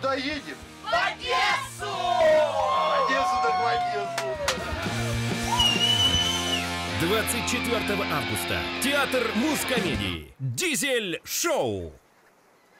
Куда едем? В Одессу! В Одессу, так в Одессу. 24 августа. Театр мускомедии. Дизель-шоу.